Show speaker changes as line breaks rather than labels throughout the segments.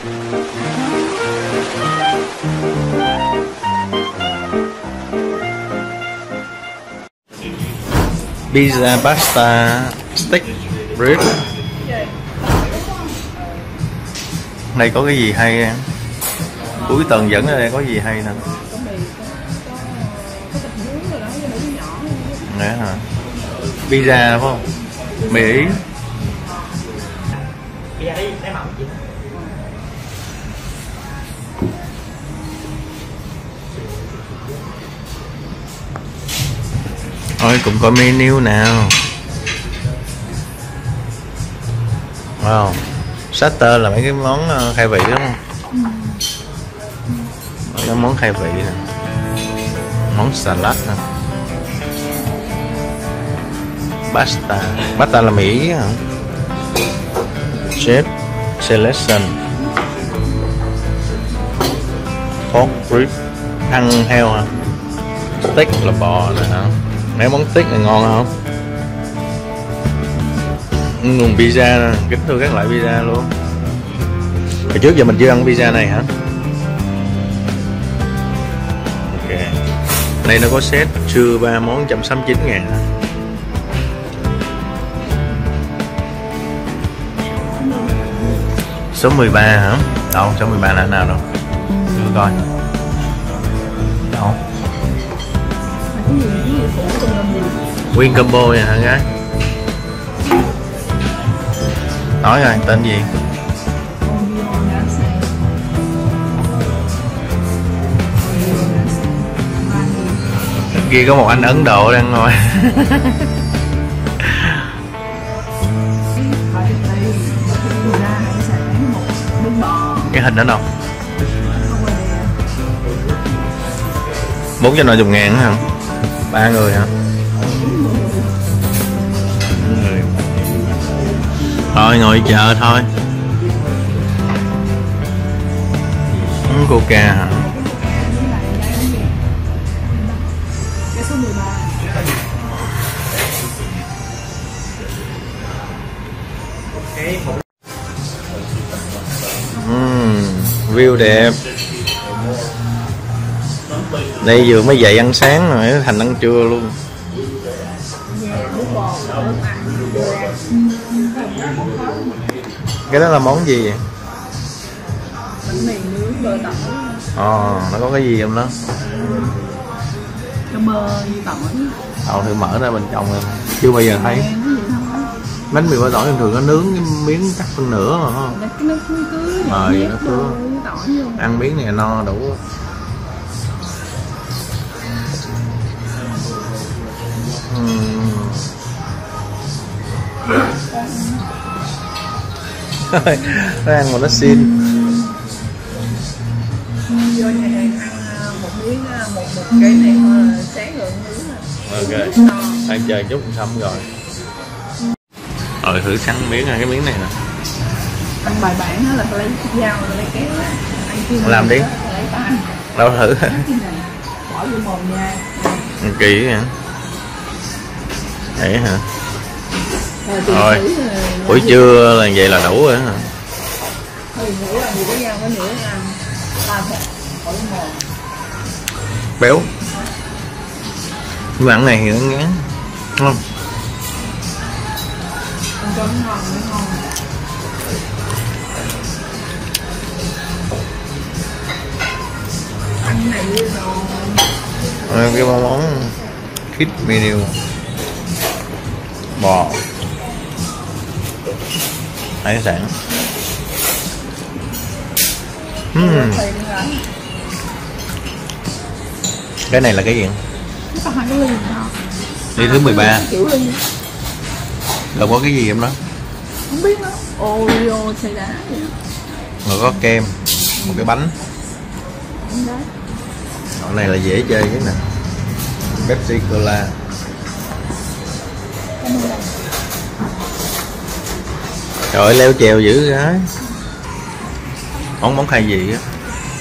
Pizza, pasta, steak, rib. Đây có cái gì hay em? Cuối tuần dẫn ở đây có gì hay nè? Nè hả? Pizza phải không? Mì Ý. Thôi cũng có menu nào. Wow, starter là mấy cái món khai vị đúng không? Mấy món khai vị nè, món salad nè, pasta là Mỹ hả? Chef selection, pork rib, ăn heo hả? Steak là bò nè hả? Mấy món steak này ngon không? Nguồn pizza nè, kính thưa các loại pizza luôn. Hồi trước giờ mình chưa ăn pizza này hả? Ok. Đây nó có set trưa 3 món 169.000. Số 13 hả? Đâu, số 13 là nào đâu? Đưa coi. Đâu? Nguyên combo nha hả gái? Nói rồi, tên gì? Kia có một anh Ấn Độ đang ngồi. Cái hình đó đâu? 450.000 hả? 3 người hả? Thôi ngồi chờ thôi. Uống coca hả? View đẹp. Đây vừa mới dậy ăn sáng rồi thành ăn trưa luôn. Cái đó là món gì vậy?
Bánh mì nướng bơ tỏi.
Nó có cái gì trong đó?
Có bơ với tỏi.
Thử mở ra bên trong em. Chưa bao giờ thấy. Bánh mì bơ tỏi thường có nướng cái miếng cắt phân nửa mà không?
Nó cứ
Nó cứ ăn miếng này no đủ. Nó ăn mà nó xin.
Vô nhà hàng ăn một miếng một cái này sáng rồi nướng.
Ok. Ăn chờ chút xong rồi. Thử sắn miếng cái miếng này nè.
Ăn bài bản đó là lấy dao rồi lấy kéo.
Làm đi. Đâu thử.
Bỏ vô mồm nha.
Kỳ hả? Vậy hả? Rồi, buổi trưa là vậy là đủ rồi hả? Béo. Nhưng mà ăn này thì nó ngán, đúng không? Cái món kids menu bò hải sản. Cái này là cái gì? Ly thứ 13. Rồi có cái gì em đó?
Không biết đó. Oreo xay đá vậy.
Rồi có kem, một cái bánh. Cái này là dễ chơi chứ nè. Pepsi Cola. Trời ơi, leo trèo dữ gái. Món khai gì á?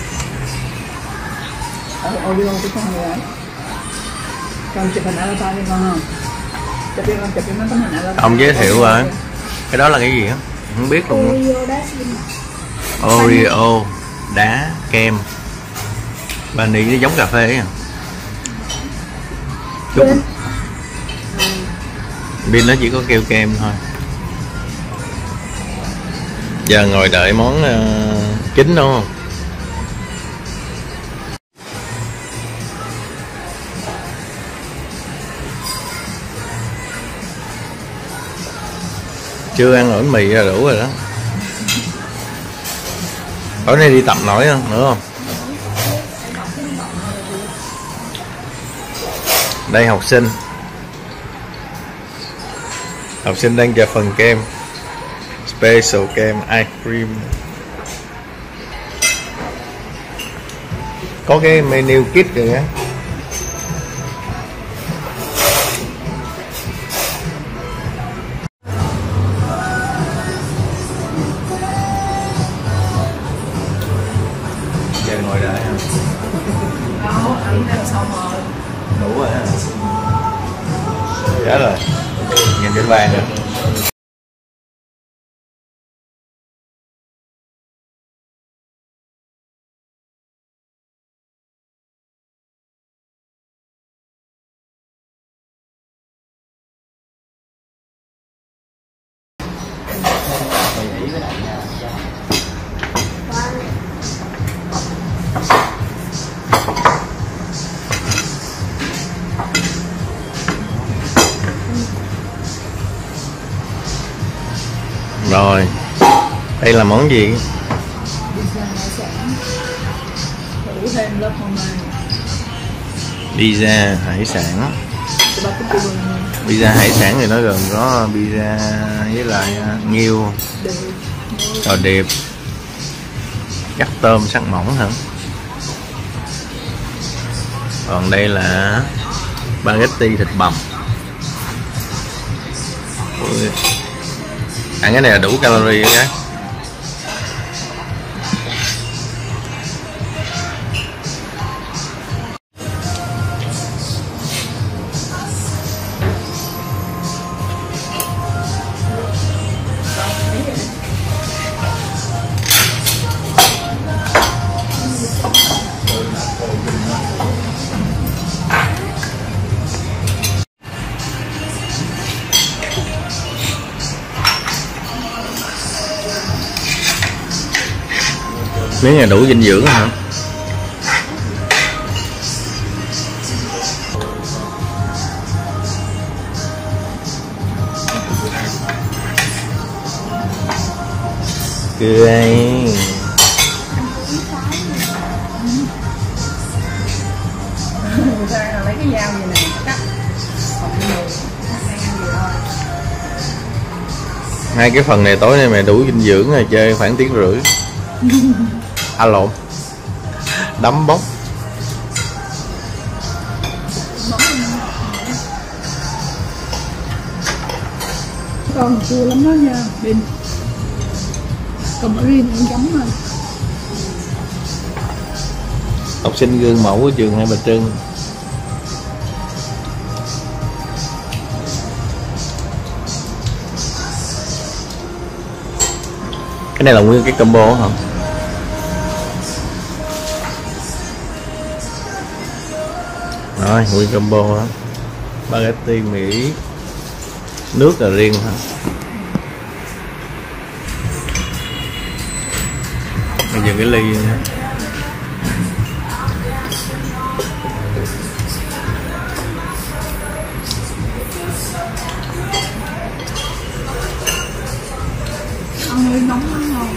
Oreo của con người ấy. Con chụp hình avatar đi con không? Chụp cái tấm hình avatar.
Ông giới thiệu rồi. Cái đó là cái gì á? Không biết luôn.
Oreo đá xin.
Oreo đá kem vani, nó giống cà phê ấy à. Chút Bin nó chỉ có kêu kem thôi. Giờ ngồi đợi món chính đúng không? Chưa ăn nổi mì là đủ rồi đó. Tối nay đi tập nổi không nữa không? Đây học sinh đang chờ phần kem special kem ice cream. Có cái menu kit rồi á. Giờ ngồi đợi hả? Đủ rồi hả? Chết rồi. Nhìn trên bàn rồi. Rồi, đây là món gì? Pizza hải sản. Pizza hải sản thì nó gồm có pizza với lại nghêu, trò điệp, cắt tôm sắc mỏng hả? Còn đây là spaghetti thịt bằm. Ui. Ăn cái này là đủ calorie đó nhé. Miếng này đủ dinh dưỡng hả? Cười.
Lấy cái dao gì này cắt.
Hai cái phần này tối nay mày đủ dinh dưỡng rồi, chơi khoảng tiếng rưỡi. Lộn, đấm bốc.
Con chua lắm đó nha Bin. Còn riêng ăn chấm thôi.
Học sinh gương mẫu của trường Hai Bà Trưng. Cái này là nguyên cái combo hả? Rồi, nguyên combo đó. Spaghetti Mỹ, nước là riêng hả? Bây giờ cái ly nữa.
Ăn hơi nóng lắm ngon.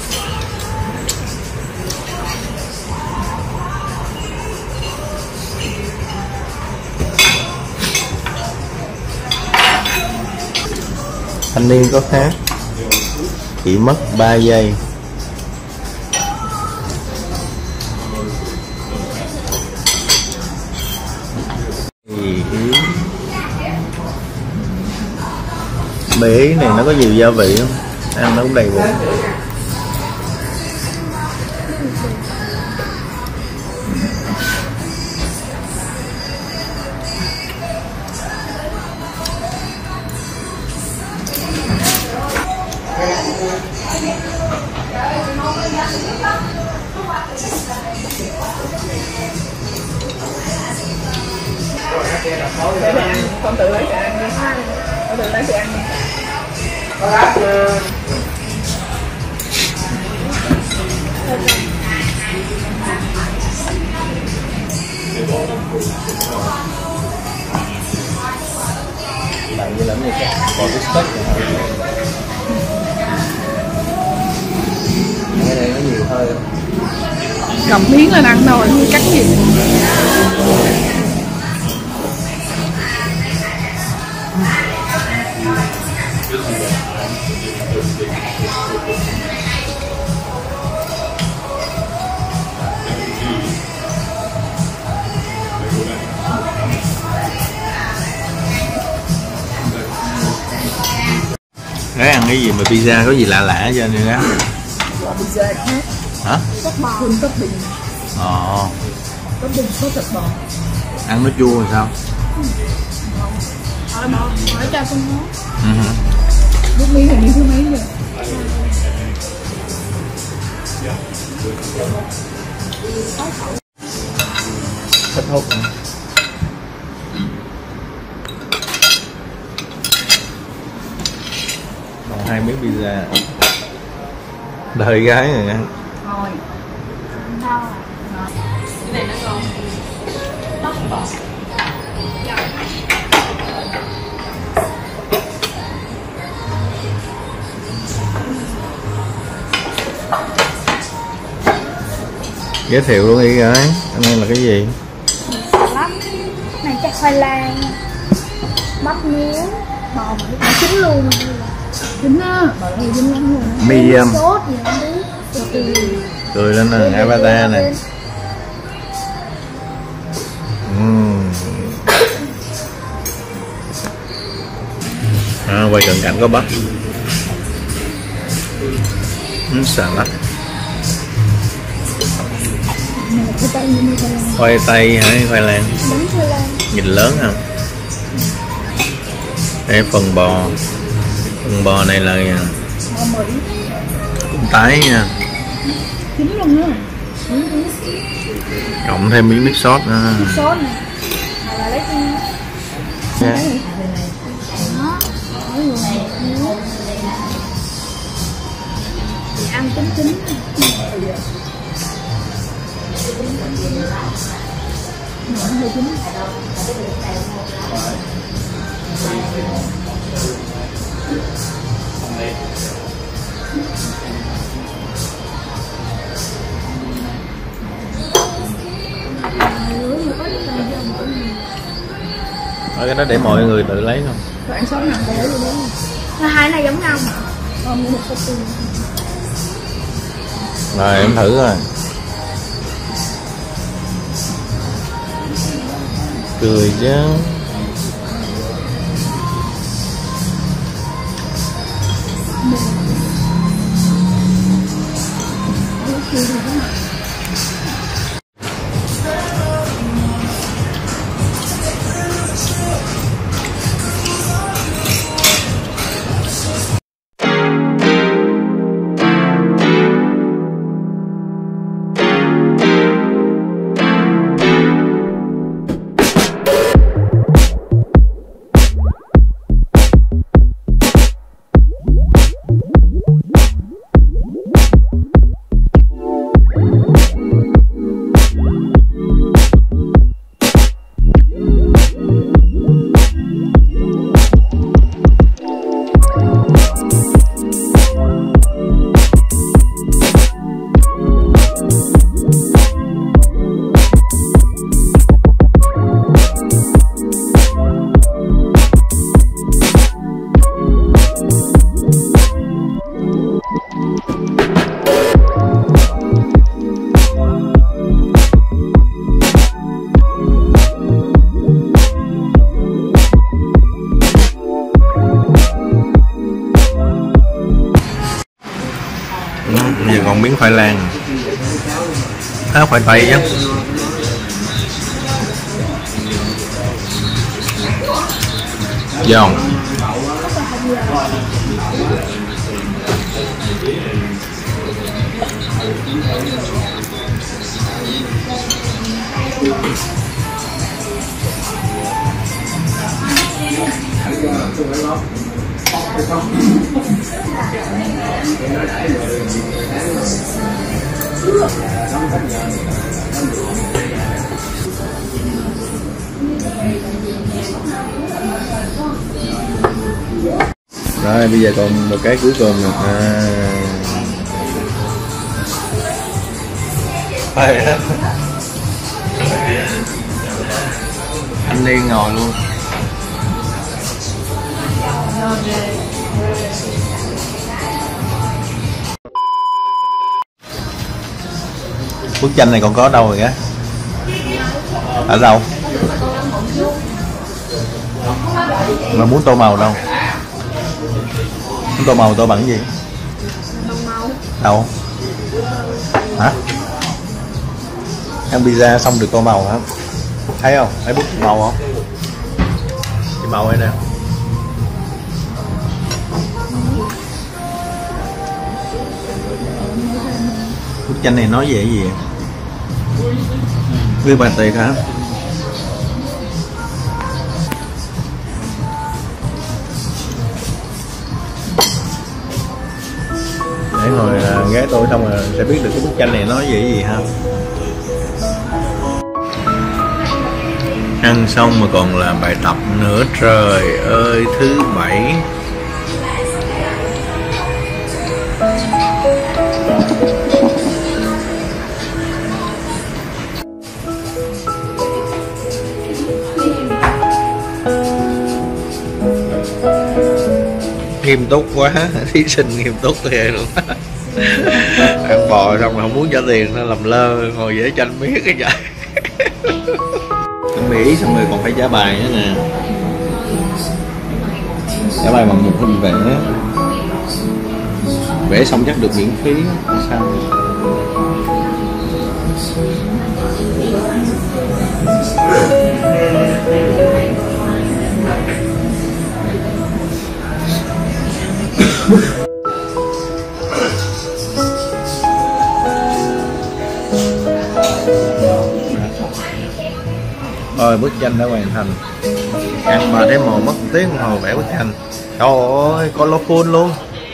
Thanh niên có khác, chỉ mất 3 giây. Mì Ý này nó có nhiều gia vị không? Ăn nó cũng đầy bụng.
Con tự lấy cho ăn đi. Con tự lấy cho ăn đi.
Bạn như lắm như thế. Còn cái steak cái này nó nhiều hơi.
Cầm miếng lên ăn thôi, không cắt gì.
Đấy, ăn cái gì mà pizza có gì lạ lạ cho nên đó.
Pizza khác.
Hả?
Sốt bò. Full topping. Topping sốt thịt bò.
Ăn nó chua rồi sao?
Hỏi bò, hỏi cho con nó. Nước miếng này miếng thứ mấy rồi?
Thích hút. Còn 2 miếng pizza. Đời gái rồi nha.
Thôi. Cái này nó ngon. Tóc bò.
Giới thiệu luôn đi gái. Cái này là cái gì?
Bắp này chắc khoai lang, bắp nướng, bò mà chín luôn.
Chín á, bò nó chín lắm luôn.
Medium.
Sốt gì không biết.
Cười lên nè, avatar này. Quay cận cảnh có bắp. Salad. Khoai tây hay khoai lang?
Bánh khoai lang.
Nhìn lớn không? Đây phần bò. Phần bò này là cũng tái nha.
Chín luôn á.
Cộng thêm miếng nước sốt nữa.
Sốt này. Hoặc là lấy
Yeah.
đó. Mỗi người ăn chín chín.
Hơi chín.
Cái đó để mọi người tự lấy không?
Rồi ăn sốt nào có lấy luôn đó.
Hai này giống nhau mà.
Không, một sốt tươi.
Rồi em thử rồi. Cười chứ. Giờ còn miếng khoai lang, khoai tây chứ. Giòn. Rồi bây giờ còn một cái cuối cùng nè. Anh đi ngồi luôn. Bức tranh này còn có đâu rồi kìa? Ở đâu? Mà muốn tô màu đâu? Muốn tô màu tô bằng gì? Đâu? Hả? Ăn pizza xong được tô màu hả? Thấy không? Thấy bút màu không? Cái màu ấy nè. Bức tranh này nói về cái gì vậy? Viết bàn tiệc hả? Để ngồi ghé tôi xong rồi sẽ biết được cái bức tranh này nói về cái gì ha. Ăn xong mà còn làm bài tập nữa, trời ơi. Thứ bảy nghiêm túc quá, thí sinh nghiêm túc ghê luôn. Ăn bò xong rồi không muốn trả tiền nó làm lơ ngồi dễ tranh miết cái trời. Ăn Mỹ xong rồi còn phải trả bài nữa nè. Trả bài bằng một hình vẽ. Vẽ xong chắc được miễn phí sao? Rồi bức tranh đã hoàn thành. Ăn mà thấy màu mất 1 tiếng đồng hồ vẽ bức tranh. Trời ơi, colorful luôn.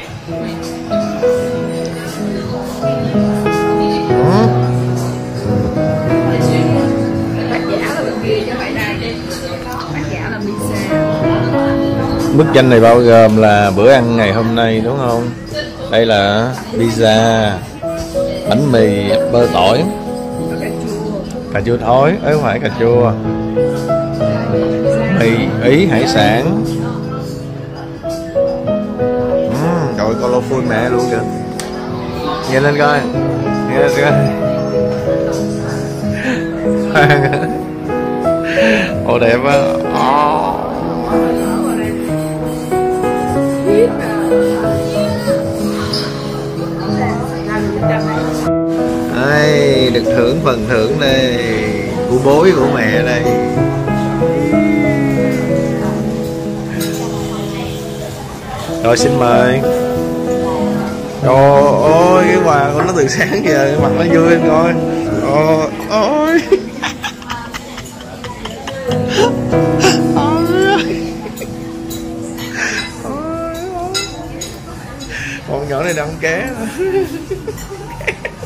Bức tranh này bao gồm là bữa ăn ngày hôm nay đúng không? Đây là pizza, bánh mì, bơ tỏi, cà chua thối, ấy không phải cà chua, mì Ý hải sản. Trời ơi, colorful mẹ luôn kìa. Nhìn lên coi, nhìn lên coi. Ồ đẹp á. Đây, được thưởng phần thưởng đây của bối của mẹ đây. Rồi xin mời. Trời ơi, cái quà của nó từ sáng giờ mặt nó vui lên coi. Ôi. Con nhỏ này đang ké.